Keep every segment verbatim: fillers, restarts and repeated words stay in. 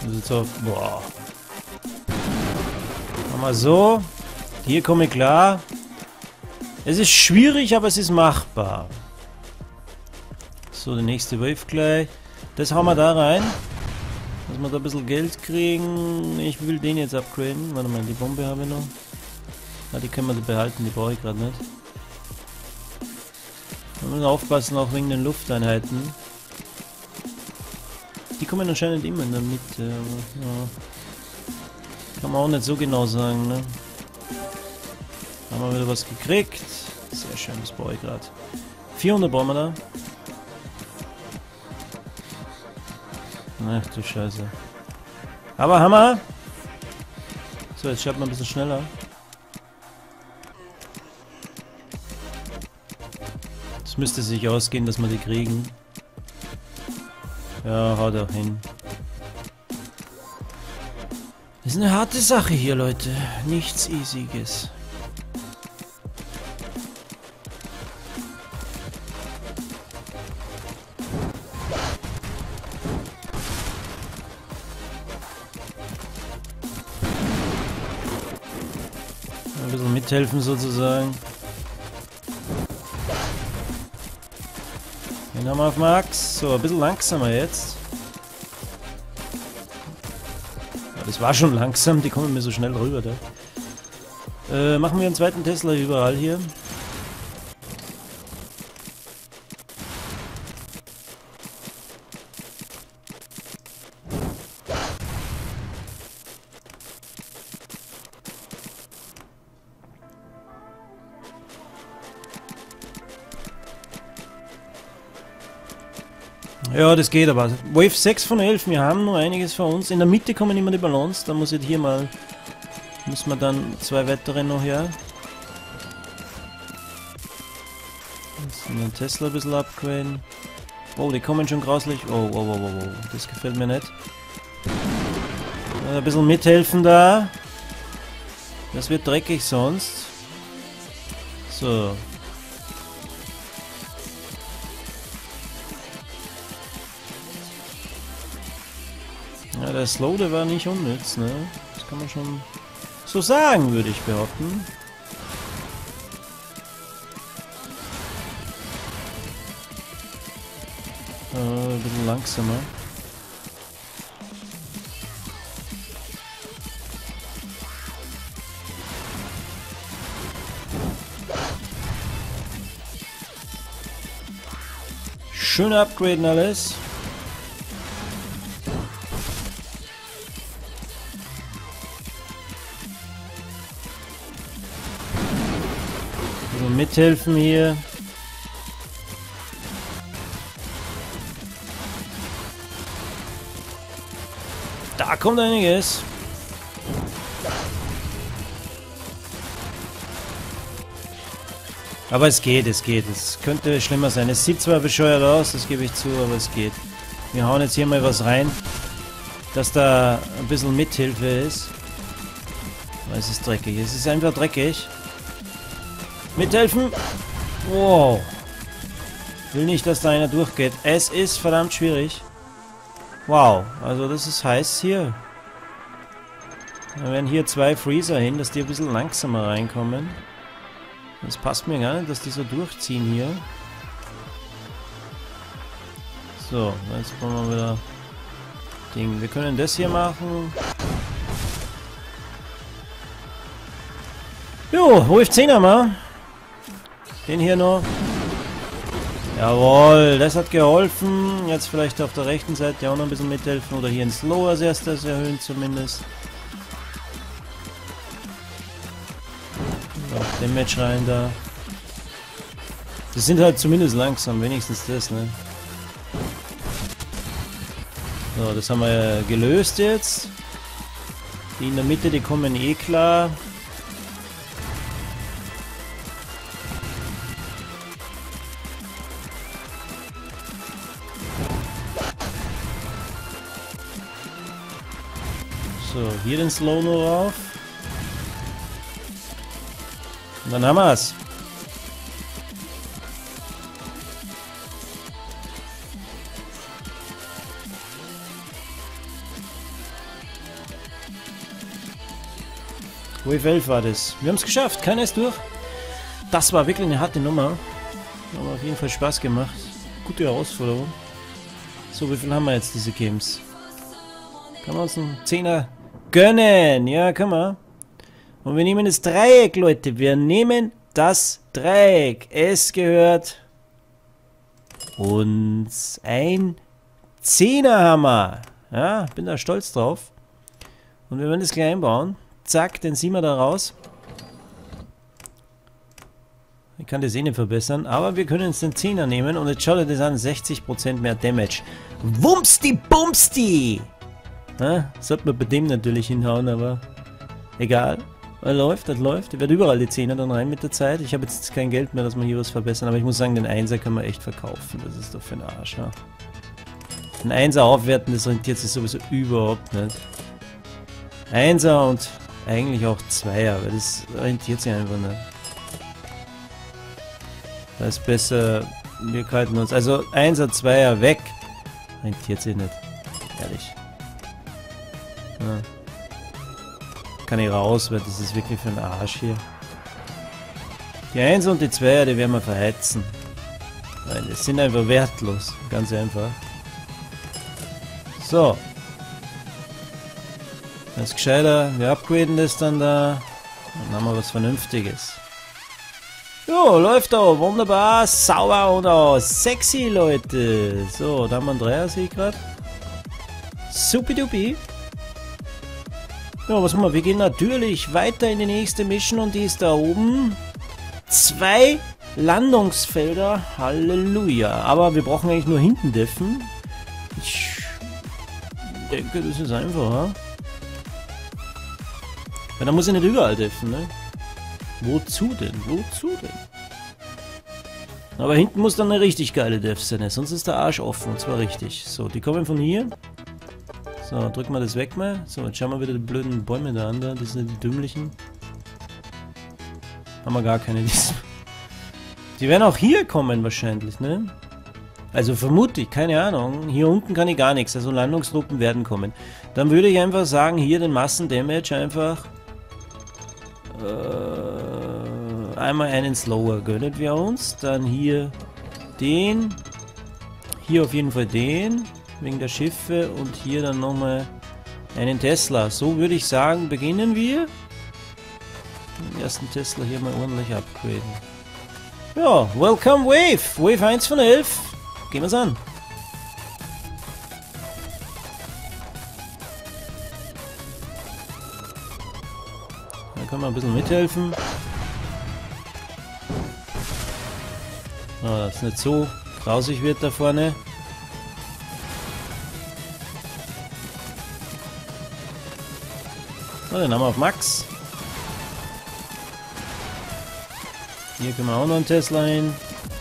Das ist so, boah. Machen wir so. Hier komme ich klar. Es ist schwierig, aber es ist machbar. So, die nächste Wave gleich. Das hauen wir da rein. Dass wir da ein bisschen Geld kriegen. Ich will den jetzt upgraden. Warte mal, die Bombe habe ich noch. Ah, die können wir behalten, die brauche ich gerade nicht. Wir müssen aufpassen, auch wegen den Lufteinheiten. Die kommen anscheinend immer in der Mitte, aber ja. Kann man auch nicht so genau sagen, ne? Haben wir wieder was gekriegt. Sehr schön, das brauche ich gerade. vierhundert brauchen wir da. Ach du Scheiße. Aber Hammer! So, jetzt schreibt man ein bisschen schneller. Es müsste sich ausgehen, dass wir die kriegen. Ja, haut auch hin. Das ist eine harte Sache hier, Leute. Nichts Easyes. Ein bisschen mithelfen sozusagen. Den haben wir auf Max. So, ein bisschen langsamer jetzt. Ja, das war schon langsam, die kommen mir so schnell rüber da. Äh, machen wir einen zweiten Tesla überall hier. Ja, das geht aber. Wave sechs von elf, wir haben noch einiges vor uns. In der Mitte kommen immer die Ballons, da muss ich hier mal... Müssen wir dann zwei weitere noch her. Jetzt den Tesla ein bisschen upgraden. Oh, die kommen schon grauslich. Oh, oh, oh, oh, oh. Das gefällt mir nicht. Ein bisschen mithelfen da. Das wird dreckig sonst. So. Ja, der Slow, der war nicht unnütz, ne? Das kann man schon so sagen, würde ich behaupten. Äh, ein bisschen langsamer. Schön upgraden alles. Mithelfen hier. Da kommt einiges. Aber es geht, es geht. Es könnte schlimmer sein. Es sieht zwar bescheuert aus, das gebe ich zu, aber es geht. Wir hauen jetzt hier mal was rein, dass da ein bisschen Mithilfe ist. Aber es ist dreckig. Es ist einfach dreckig. Mithelfen! Wow! Will nicht, dass da einer durchgeht. Es ist verdammt schwierig. Wow, also das ist heiß hier. Da werden hier zwei Freezer hin, dass die ein bisschen langsamer reinkommen. Das passt mir gar nicht, dass die so durchziehen hier. So, jetzt brauchen wir wieder Ding. Wir können das hier machen. Jo, Wave zehn haben wir. Den hier noch. Jawohl, das hat geholfen. Jetzt vielleicht auf der rechten Seite auch noch ein bisschen mithelfen. Oder hier in Slow als erstes erhöhen zumindest. Auch Damage rein da. Das sind halt zumindest langsam, wenigstens das, ne? So, das haben wir gelöst jetzt. Die in der Mitte, die kommen eh klar. So, hier den Slow nur rauf. Und dann haben wir es. Wave elf war das. Wir haben es geschafft, keiner ist durch. Das war wirklich eine harte Nummer. Aber auf jeden Fall Spaß gemacht. Gute Herausforderung. So, wie viel haben wir jetzt, diese Games? Kann man uns einen Zehner gönnen? Ja, kann man. Und wir nehmen das Dreieck, Leute. Wir nehmen das Dreieck. Es gehört uns ein Zehnerhammer. Ja, bin da stolz drauf. Und wir werden das gleich einbauen. Zack, den ziehen wir da raus. Ich kann das eh nicht verbessern, aber wir können uns den Zehner nehmen und jetzt schaut euch das an, sechzig Prozent mehr Damage. Wumsti Bumsti! Ja, sollte man bei dem natürlich hinhauen, aber egal. Er läuft, das läuft. Ich werde überall die Zehner dann rein mit der Zeit. Ich habe jetzt kein Geld mehr, dass wir hier was verbessern, aber ich muss sagen, den Einser kann man echt verkaufen. Das ist doch für den Arsch, ja. Den Einser aufwerten, das rentiert sich sowieso überhaupt nicht. Einser und eigentlich auch Zweier, weil das rentiert sich einfach nicht. Das ist besser, wir halten uns, also Einser, Zweier weg, rentiert sich nicht, ehrlich. Ja. Kann ich raus, weil das ist wirklich für den Arsch hier. Die Einser und die Zweier, die werden wir verheizen. Weil die sind einfach wertlos, ganz einfach. So. Das ist gescheiter, wir upgraden das dann da. Dann haben wir was Vernünftiges. Jo, läuft da, wunderbar, sauber und auch sexy, Leute. So, da haben wir einen Dreier, sehe ich gerade. Supidupi. Ja, was machen wir? Wir gehen natürlich weiter in die nächste Mission und die ist da oben. Zwei Landungsfelder, Halleluja. Aber wir brauchen eigentlich nur hinten deffen. Ich denke, das ist einfacher. Ja, da muss ich nicht überall deffen, ne? Wozu denn? Wozu denn? Aber hinten muss dann eine richtig geile Def sein, sonst ist der Arsch offen, und zwar richtig. So, die kommen von hier. So, drücken wir das weg mal. So, jetzt schauen wir wieder die blöden Bäume da an, da. Das sind die dümmlichen. Haben wir gar keine. Die werden auch hier kommen wahrscheinlich, ne? Also vermute ich, keine Ahnung. Hier unten kann ich gar nichts, also Landungstruppen werden kommen. Dann würde ich einfach sagen, hier den Massendamage einfach äh, einmal einen Slower gönnen wir uns. Dann hier den. Hier auf jeden Fall den, wegen der Schiffe. Und hier dann nochmal einen Tesla. So würde ich sagen, beginnen wir. Den ersten Tesla hier mal ordentlich upgraden. Ja, Welcome Wave. Wave eins von elf. Gehen wir's an. Da können wir ein bisschen mithelfen. Oh, dass es nicht so grausig wird da vorne. So, den haben wir auf Max. Hier können wir auch noch einen Tesla hin.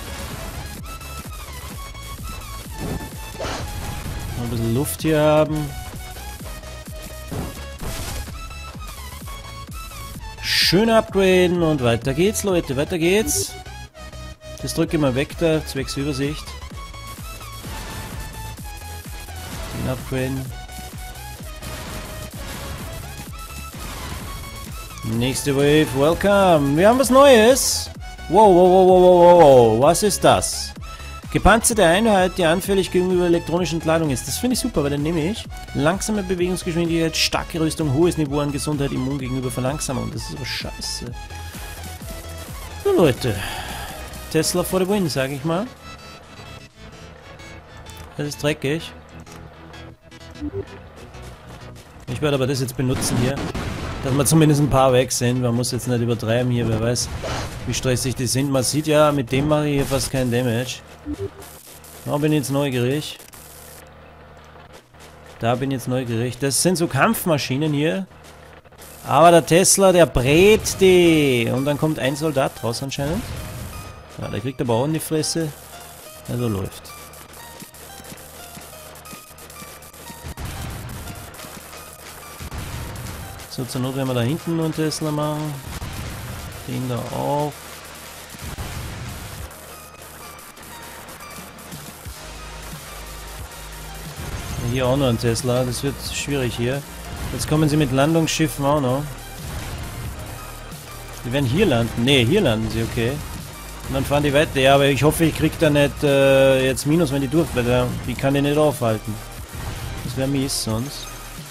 Noch ein bisschen Luft hier haben. Schön upgraden und weiter geht's, Leute, weiter geht's. Das drücke ich mal weg da, zwecks Übersicht. Den upgraden. Nächste Wave, welcome. Wir haben was Neues. Wow, wow, wow, wow, wow, wow, was ist das? Gepanzerte Einheit, die anfällig gegenüber elektronischer Entladung ist. Das finde ich super, weil den nehme ich. Langsame Bewegungsgeschwindigkeit, starke Rüstung, hohes Niveau an Gesundheit, immun gegenüber Verlangsamung. Das ist aber scheiße. So Leute, Tesla for the win, sage ich mal. Das ist dreckig. Ich werde aber das jetzt benutzen hier, dass wir zumindest ein paar weg sind. Man muss jetzt nicht übertreiben hier, wer weiß, wie stressig die sind. Man sieht ja, mit dem mache ich hier fast keinen Damage. Da bin ich jetzt neugierig. Da bin ich jetzt neugierig. Das sind so Kampfmaschinen hier. Aber der Tesla, der brät die. Und dann kommt ein Soldat raus anscheinend. Ja, der kriegt aber auch in die Fresse. Also läuft. So, zur Not werden wir da hinten nur einen Tesla machen. Den da auch. Hier auch noch ein Tesla, das wird schwierig hier. Jetzt kommen sie mit Landungsschiffen auch noch. Die werden hier landen. Ne, hier landen sie, okay. Und dann fahren die weiter. Ja, aber ich hoffe, ich krieg da nicht äh, jetzt Minus, wenn die durch, weil der, die kann die nicht aufhalten. Das wäre mies sonst.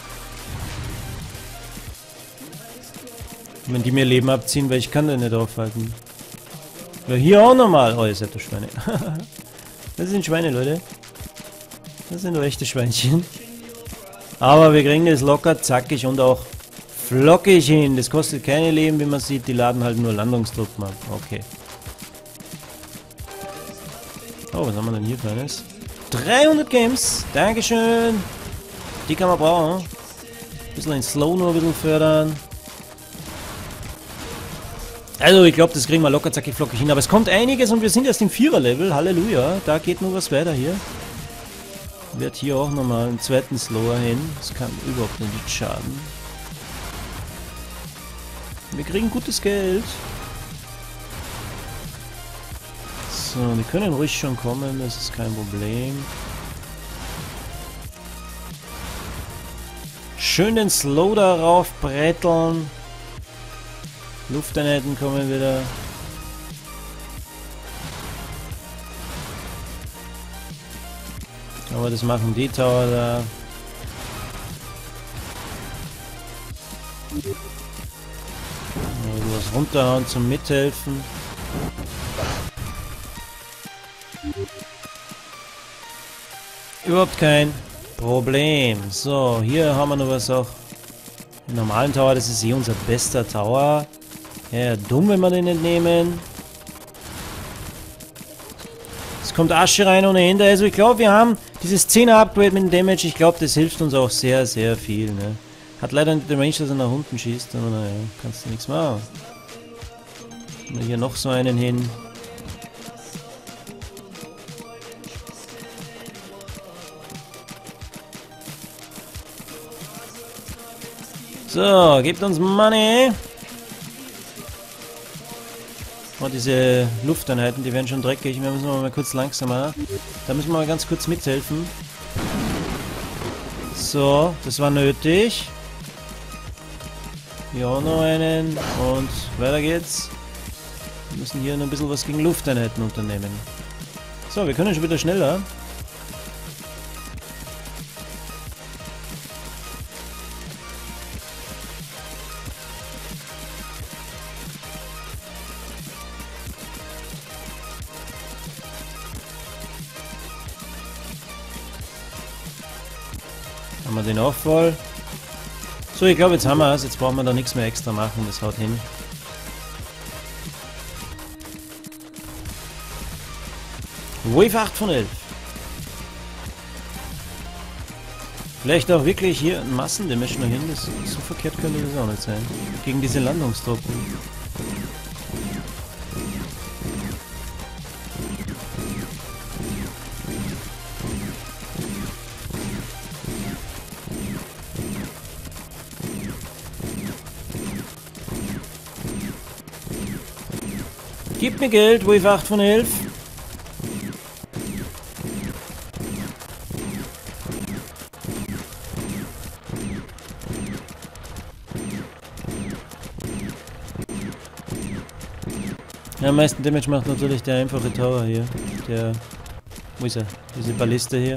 Wenn die mir Leben abziehen, weil ich kann den nicht aufhalten. Ja, hier auch nochmal. Oh, ihr seid doch Schweine. Das sind Schweine, Leute. Das sind doch echte Schweinchen. Aber wir kriegen das locker, zackig und auch flockig hin. Das kostet keine Leben, wie man sieht. Die laden halt nur Landungstruppen ab. Okay. Oh, was haben wir denn hier Kleines? dreihundert Games. Dankeschön. Die kann man brauchen. Ein bisschen in Slow nur ein bisschen fördern. Also ich glaube, das kriegen wir locker, zackig, flockig hin. Aber es kommt einiges und wir sind erst im Vierer-Level. Halleluja. Da geht nur was weiter hier. Wird hier auch nochmal einen zweiten Slower hin. Das kann überhaupt nicht schaden. Wir kriegen gutes Geld. So, die können ruhig schon kommen. Das ist kein Problem. Schön den Slow darauf bretteln. Lufteinheiten kommen wieder. Aber das machen die Tower da. Was runterhauen zum Mithelfen. Überhaupt kein Problem. So, hier haben wir noch was auch. Den normalen Tower, das ist eh unser bester Tower. Ja, dumm, wenn wir den nicht nehmen. Es kommt Asche rein ohne Ende. Also ich glaube, wir haben dieses zehner Upgrade mit dem Damage. Ich glaube, das hilft uns auch sehr, sehr viel. Ne? Hat leider nicht den Range, dass er nach unten schießt. Aber naja, kannst du nichts machen. Und hier noch so einen hin. So, gebt uns Money. Oh, diese Lufteinheiten, die werden schon dreckig. Wir müssen mal kurz langsamer. Da müssen wir mal ganz kurz mithelfen. So, das war nötig. Hier auch noch einen. Und weiter geht's. Wir müssen hier noch ein bisschen was gegen Lufteinheiten unternehmen. So, wir können schon wieder schneller. Haben wir den auch voll. So, ich glaube, jetzt haben wir es. Jetzt brauchen wir da nichts mehr extra machen. Das haut hin. Wave acht von elf. Vielleicht auch wirklich hier ein Massendamage noch hin. Das, so verkehrt könnte das auch nicht sein. Gegen diese Landungstruppen. Gib mir Geld, Wave acht von elf. Ja, am meisten Damage macht natürlich der einfache Tower hier. Der... Wo ist er? Diese Balliste hier.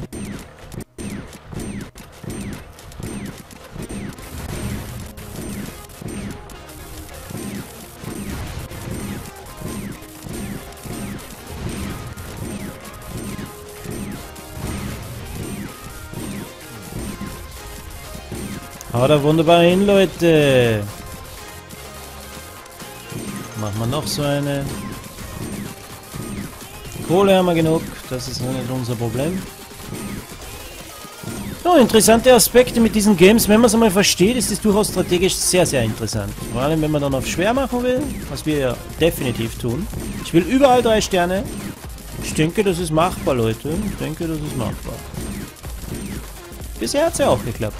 Haut da wunderbar hin, Leute. Machen wir noch so eine. Kohle haben wir genug, das ist nicht unser Problem. Oh, interessante Aspekte mit diesen Games. Wenn man es einmal versteht, ist es durchaus strategisch sehr, sehr interessant. Vor allem, wenn man dann auf schwer machen will, was wir ja definitiv tun. Ich will überall drei Sterne. Ich denke, das ist machbar, Leute. Ich denke, das ist machbar. Bisher hat es ja auch geklappt.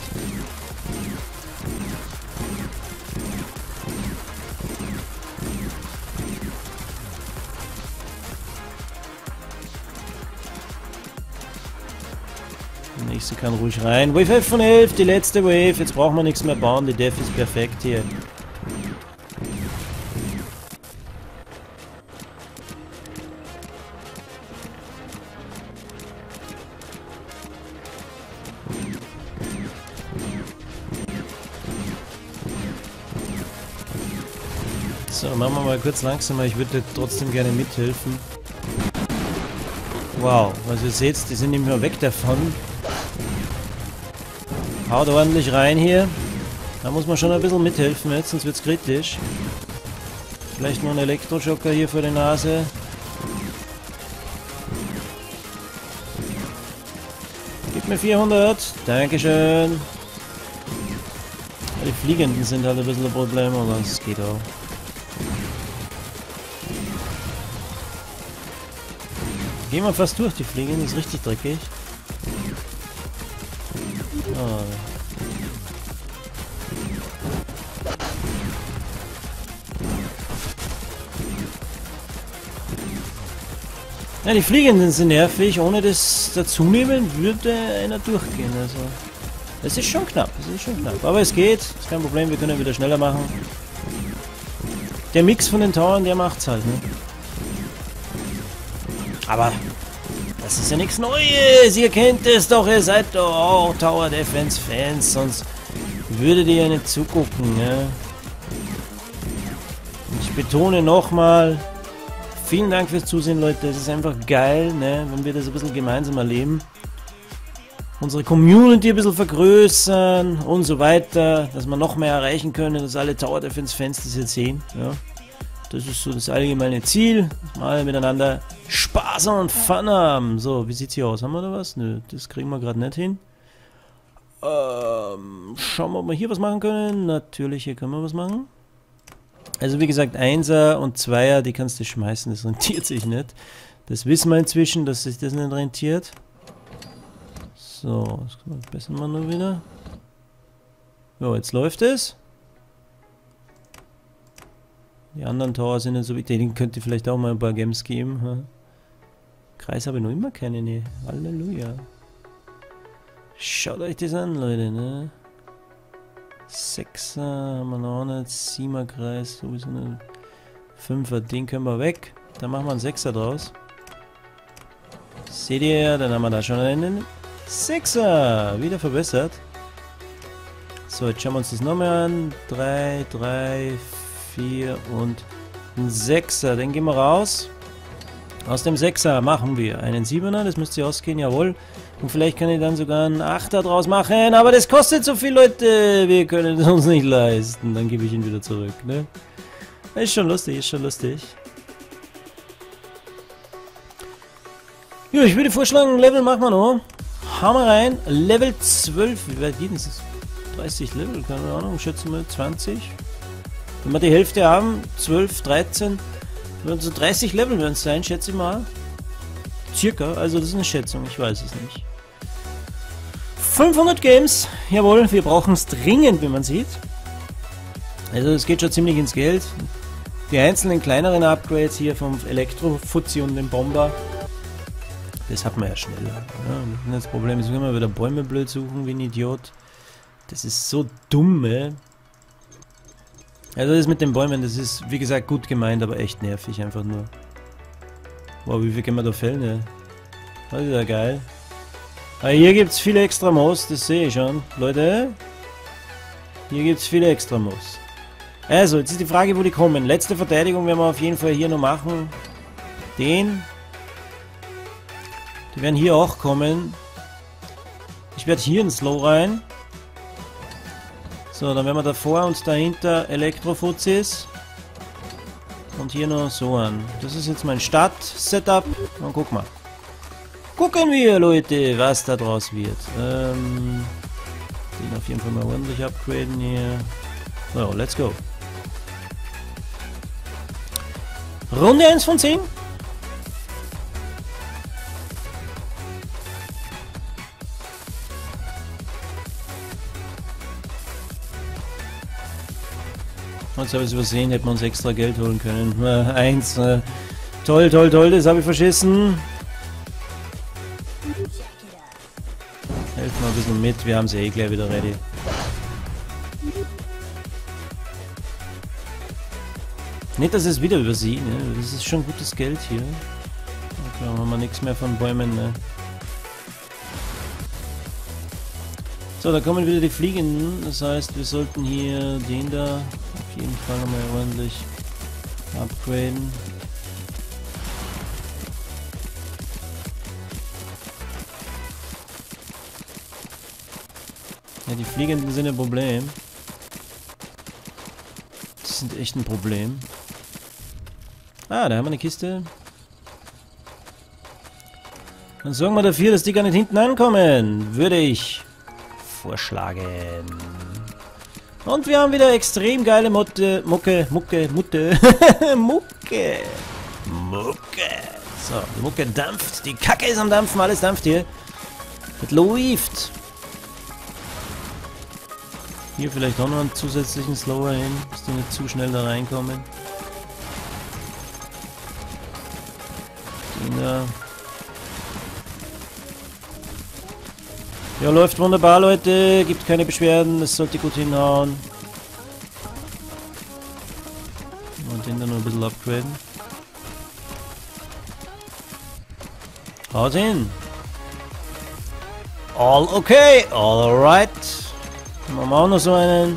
Die nächste kann ruhig rein. Wave elf von elf, die letzte Wave. Jetzt brauchen wir nichts mehr bauen. Die Def ist perfekt hier. So, machen wir mal kurz langsamer. Ich würde trotzdem gerne mithelfen. Wow, also ihr seht, die sind nicht mehr weg davon. Haut ordentlich rein hier. Da muss man schon ein bisschen mithelfen jetzt, sonst wird es kritisch. Vielleicht noch ein Elektroschocker hier vor der Nase. Gib mir vierhundert. Dankeschön. Die Fliegenden sind halt ein bisschen ein Problem, aber es geht auch. Gehen wir fast durch, die Fliegenden, ist richtig dreckig. Oh. Ja, die Fliegenden sind nervig, ohne das dazunehmen würde einer durchgehen, also. Es ist schon knapp, es ist schon knapp. Aber es geht, ist kein Problem, wir können wieder schneller machen. Der Mix von den Towern, der macht's halt, ne? Aber das ist ja nichts Neues, ihr kennt es doch, ihr seid doch auch Tower Defense Fans, sonst würdet ihr ja nicht zugucken, ne? Und ich betone nochmal, vielen Dank fürs Zusehen, Leute. Es ist einfach geil, ne, wenn wir das ein bisschen gemeinsam erleben. Unsere Community ein bisschen vergrößern und so weiter, dass wir noch mehr erreichen können, dass alle Tower Defense Fans das jetzt sehen. Ja. Das ist so das allgemeine Ziel, dass wir alle miteinander Spaß und Fun haben. So, wie sieht's hier aus? Haben wir da was? Nö, das kriegen wir gerade nicht hin. Ähm, schauen wir, ob wir hier was machen können. Natürlich, hier können wir was machen. Also wie gesagt, Einser und Zweier, die kannst du schmeißen, das rentiert sich nicht. Das wissen wir inzwischen, dass sich das nicht rentiert. So, das verbessern wir nur wieder. So, jetzt läuft es. Die anderen Tower sind nicht so wichtig, den könnt ihr vielleicht auch mal ein paar Games geben. Hm? Kreis habe ich noch immer keine, ne. Halleluja. Schaut euch das an, Leute, ne. Sechser haben wir noch nicht, Siebener Kreis, sowieso eine Fünfer, den können wir weg. Dann machen wir einen Sechser draus. Seht ihr, dann haben wir da schon einen Sechser, wieder verbessert. So, jetzt schauen wir uns das nochmal an. drei, drei, vier und ein Sechser, den gehen wir raus. Aus dem Sechser machen wir einen Siebener, das müsste ausgehen, jawohl. Und vielleicht kann ich dann sogar einen Achter draus machen, aber das kostet so viel, Leute. Wir können es uns nicht leisten. Dann gebe ich ihn wieder zurück, ne? Ist schon lustig, ist schon lustig. Ja, ich würde vorschlagen, Level machen wir noch. Hammer rein. Level zwölf. Wie weit geht das? dreißig Level, keine Ahnung. Schätzen wir zwanzig. Wenn wir die Hälfte haben, zwölf, dreizehn. Wenn so dreißig Level werden es sein, schätze ich mal. Circa, also das ist eine Schätzung, ich weiß es nicht. fünfhundert Games, jawohl, wir brauchen es dringend, wie man sieht. Also es geht schon ziemlich ins Geld. Die einzelnen kleineren Upgrades hier vom Elektro-Fuzzi und dem Bomber, das hat man ja schneller. Ja, das Problem ist, wenn wir wieder Bäume blöd suchen wie ein Idiot. Das ist so dumm, ey. Also das mit den Bäumen, das ist wie gesagt gut gemeint, aber echt nervig einfach nur. Wow, wie viel können wir da fällen, ja? Das ist ja geil. Aber hier gibt es viele extra Moos, das sehe ich schon. Leute, hier gibt es viele extra Moos. Also, jetzt ist die Frage, wo die kommen. Letzte Verteidigung werden wir auf jeden Fall hier noch machen. Den. Die werden hier auch kommen. Ich werde hier in Slow rein. So, dann werden wir davor und dahinter Elektrofuzis. Und hier noch so an. Das ist jetzt mein Start-Setup. Und guck mal. Gucken wir, Leute, was da draus wird. Ähm, den auf jeden Fall mal ordentlich upgraden hier. So, let's go. Runde eins von zehn. Jetzt habe ich es übersehen, hätten wir uns extra Geld holen können. Äh, eins. Äh, toll, toll, toll, das habe ich verschissen. Helfen wir ein bisschen mit, wir haben sie eh gleich wieder ready. Nicht, dass es wieder übersehen, ne? Das ist schon gutes Geld hier. Okay, haben wir nichts mehr von Bäumen, ne? So, da kommen wieder die Fliegenden, das heißt, wir sollten hier den da auf jeden Fall nochmal ordentlich Upgraden. Ja, die Fliegenden sind ein Problem. Die sind echt ein Problem. Ah, da haben wir eine Kiste. Dann sorgen wir dafür, dass die gar nicht hinten ankommen. Würde ich vorschlagen. Und wir haben wieder extrem geile Mutte, Mucke, Mucke, Mutte, Mucke, Mucke. So, die Mucke dampft, die Kacke ist am Dampfen, alles dampft hier. Das läuft. Hier vielleicht auch noch einen zusätzlichen Slower hin, dass die nicht zu schnell da reinkommen. Den da. Ja, läuft wunderbar, Leute. Gibt keine Beschwerden. Es sollte gut hinhauen. Und den dann noch ein bisschen upgraden. Haut hin. All okay. All alright. Machen wir auch noch so einen.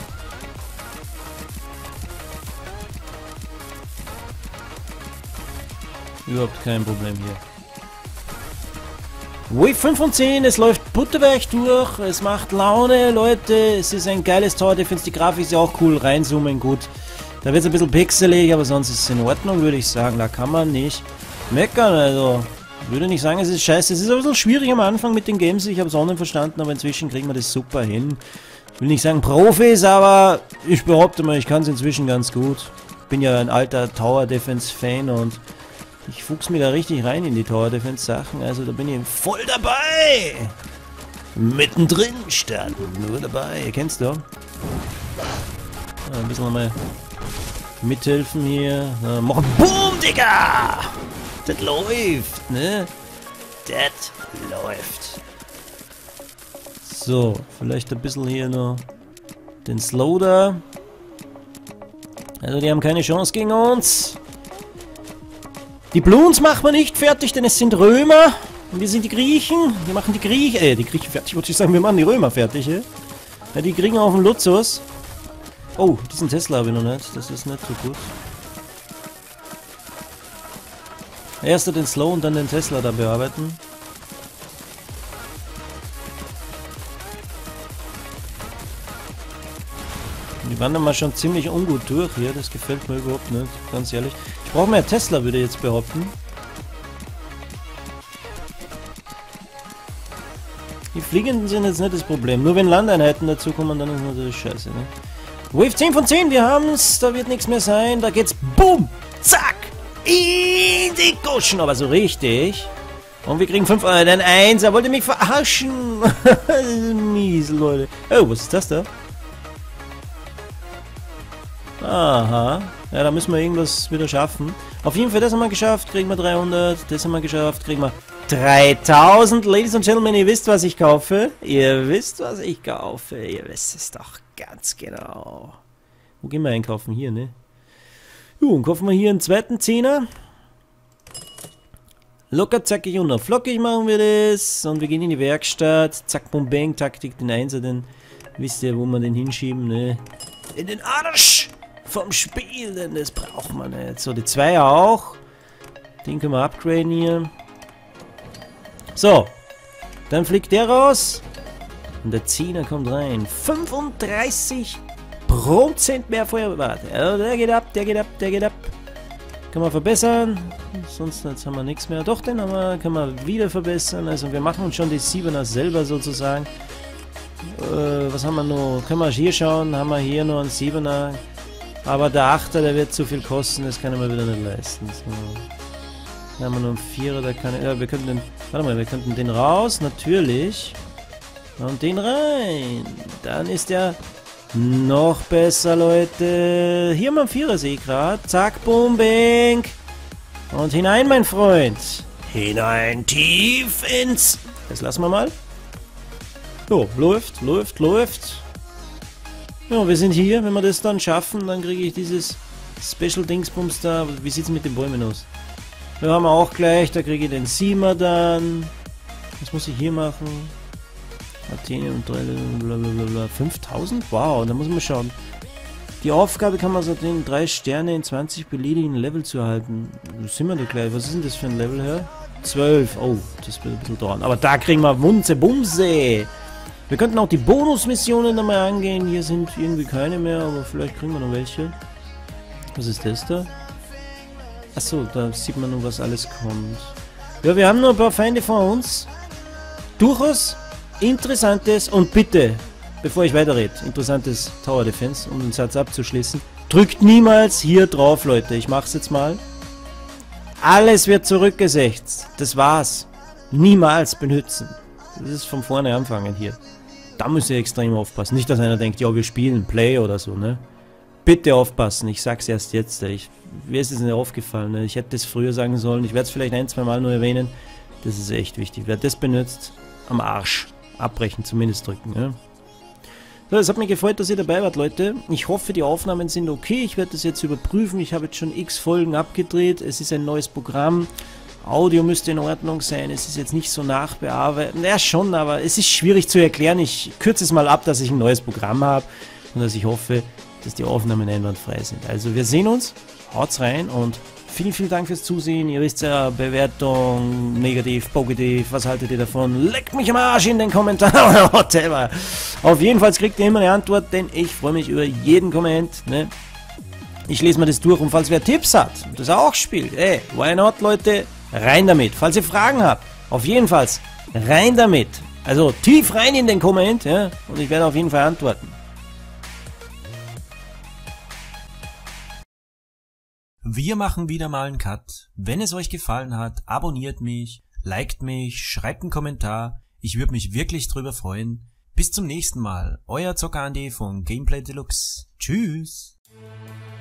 Überhaupt kein Problem hier. Wave fünf von zehn, es läuft butterweich durch, es macht Laune, Leute, es ist ein geiles Tower Defense, die Grafik ist ja auch cool, reinzoomen, gut. Da wird es ein bisschen pixelig, aber sonst ist es in Ordnung, würde ich sagen, da kann man nicht meckern, also, ich würde nicht sagen, es ist scheiße, es ist ein bisschen schwierig am Anfang mit den Games, ich habe es auch nicht verstanden, aber inzwischen kriegen wir das super hin. Ich will nicht sagen Profis, aber ich behaupte mal, ich kann es inzwischen ganz gut. Ich bin ja ein alter Tower Defense Fan und ich fuchs mir da richtig rein in die Tower Defense Sachen, also da bin ich voll dabei! Mittendrin standen, nur dabei, ihr kennst doch. Ja, ein bisschen nochmal mithelfen hier. Ja, machen Boom, Digga! Das läuft, ne? Das läuft. So, vielleicht ein bisschen hier noch den Slow da. Also die haben keine Chance gegen uns. Die Bloons machen wir nicht fertig, denn es sind Römer. Und wir sind die Griechen. Wir machen die Griechen, äh, die Griechen fertig, wollte ich sagen, wir machen die Römer fertig, äh? Ja, die kriegen auf den Luxus. Oh, diesen Tesla habe ich noch nicht. Das ist nicht so gut. Erst den Slow und dann den Tesla da bearbeiten. Die wandern mal schon ziemlich ungut durch hier, das gefällt mir überhaupt nicht, ganz ehrlich. Ich brauche mehr Tesla, würde ich jetzt behaupten. Die Fliegenden sind jetzt nicht das Problem, nur wenn Landeinheiten dazukommen, dann ist natürlich scheiße, ne? Wave zehn von zehn, wir haben's, da wird nichts mehr sein, da geht's BOOM! Zack! In die Goschen, aber so richtig. Und wir kriegen fünf, äh, dann eins, er wollte mich verarschen. Mies, Leute. Oh, was ist das da? Aha. Ja, da müssen wir irgendwas wieder schaffen. Auf jeden Fall, das haben wir geschafft, kriegen wir dreihundert. Das haben wir geschafft, kriegen wir dreitausend. Ladies and Gentlemen, ihr wisst, was ich kaufe. Ihr wisst, was ich kaufe. Ihr wisst es doch ganz genau. Wo gehen wir einkaufen? Hier, ne? Jo, und kaufen wir hier einen zweiten Zehner. Locker, zackig und flockig machen wir das. Und wir gehen in die Werkstatt. Zack, bum, bang, Taktik, den Einser, den wisst ihr, wo wir den hinschieben, ne? In den Arsch vom Spiel, denn das braucht man nicht. So, die Zweier auch. Den können wir upgraden hier. So, dann fliegt der raus. Und der Zehner kommt rein. fünfunddreißig Prozent mehr Feuerwart. Also der geht ab, der geht ab, der geht ab. Kann man verbessern. Sonst jetzt haben wir nichts mehr. Doch, den haben wir, können wir wieder verbessern. Also wir machen uns schon die Siebener selber sozusagen. Äh, was haben wir noch? Können wir hier schauen? Haben wir hier noch einen Siebener. Aber der Achter, der wird zu viel kosten. Das kann ich mir wieder nicht leisten. So. Dann haben wir noch einen Vierer. Da kann ich, ja, wir könnten den, warte mal, wir könnten den raus. Natürlich. Und den rein. Dann ist der noch besser, Leute. Hier haben wir einen Vierer, sehe ich gerade. Zack, boom, bang. Und hinein, mein Freund. Hinein, tief ins... Das lassen wir mal. So, läuft, läuft, läuft. Ja, wir sind hier. Wenn wir das dann schaffen, dann kriege ich dieses Special-Dingsbums da. Wie sieht es mit den Bäumen aus? Wir haben auch gleich. Da kriege ich den Siemer dann. Was muss ich hier machen? Athen und blablabla. fünftausend? Wow, da muss man schauen. Die Aufgabe kann man so den drei Sterne in zwanzig beliebigen Level zu erhalten. Wo sind wir da gleich? Was ist denn das für ein Level her? zwölf. Oh, das wird ein bisschen dauern. Aber da kriegen wir Wunze Bumse. Wir könnten auch die Bonusmissionen nochmal angehen. Hier sind irgendwie keine mehr, aber vielleicht kriegen wir noch welche. Was ist das da? Achso, da sieht man nur, was alles kommt. Ja, wir haben noch ein paar Feinde vor uns. Durchaus interessantes und bitte, bevor ich weiterrede, interessantes Tower Defense, um den Satz abzuschließen. Drückt niemals hier drauf, Leute. Ich mach's jetzt mal. Alles wird zurückgesetzt. Das war's. Niemals benutzen. Das ist von vorne anfangen hier. Da müsst ihr extrem aufpassen. Nicht, dass einer denkt, ja, wir spielen Play oder so, ne? Bitte aufpassen. Ich sag's erst jetzt. Ich, mir ist es nicht aufgefallen. Ne? Ich hätte das früher sagen sollen. Ich werde es vielleicht ein, zwei Mal nur erwähnen. Das ist echt wichtig. Wer das benutzt, am Arsch. Abbrechen zumindest drücken, ne? So, es hat mich gefreut, dass ihr dabei wart, Leute. Ich hoffe, die Aufnahmen sind okay. Ich werde das jetzt überprüfen. Ich habe jetzt schon x Folgen abgedreht. Es ist ein neues Programm. Audio müsste in Ordnung sein. Es ist jetzt nicht so nachbearbeitet. Ja, schon, aber es ist schwierig zu erklären. Ich kürze es mal ab, dass ich ein neues Programm habe und dass ich hoffe, dass die Aufnahmen einwandfrei sind. Also, wir sehen uns. Haut's rein und vielen, vielen Dank fürs Zusehen. Ihr wisst ja, Bewertung, negativ, positiv, was haltet ihr davon? Leckt mich am Arsch in den Kommentaren, whatever. Auf jeden Fall kriegt ihr immer eine Antwort, denn ich freue mich über jeden Comment, ne? Ich lese mir das durch und falls wer Tipps hat, das auch spielt, ey, why not, Leute, rein damit. Falls ihr Fragen habt, auf jeden Fall rein damit. Also tief rein in den Komment, ja, und ich werde auf jeden Fall antworten. Wir machen wieder mal einen Cut. Wenn es euch gefallen hat, abonniert mich, liked mich, schreibt einen Kommentar. Ich würde mich wirklich drüber freuen. Bis zum nächsten Mal. Euer Zocker Andi von Gameplay Deluxe. Tschüss.